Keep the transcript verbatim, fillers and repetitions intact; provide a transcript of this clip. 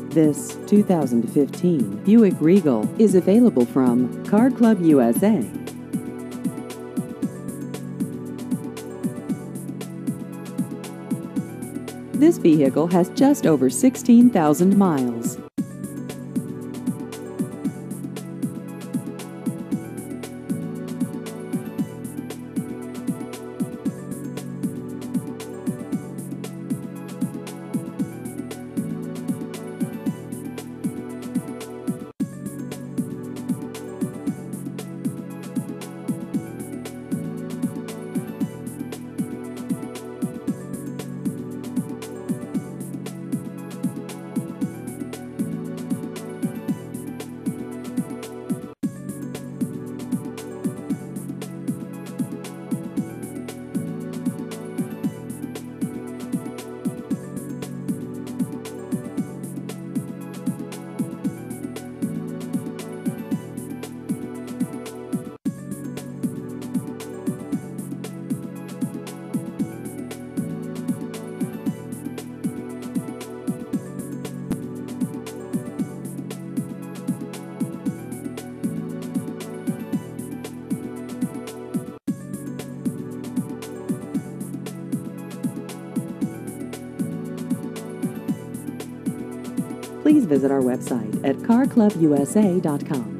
This two thousand fifteen Buick Regal is available from Car Club U S A. This vehicle has just over sixteen thousand miles. Please visit our website at car club u s a dot com.